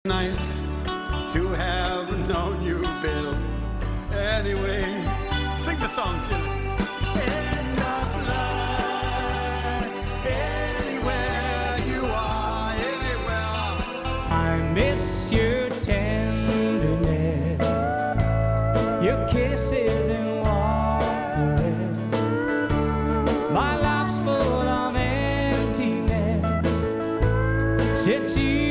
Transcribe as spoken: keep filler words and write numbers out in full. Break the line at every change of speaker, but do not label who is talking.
Nice to have known you, Bill. Anyway, sing the song, Tim. End of life, anywhere you are, anywhere.
I miss your tenderness, your kisses and warm caress. My life's full of emptiness since you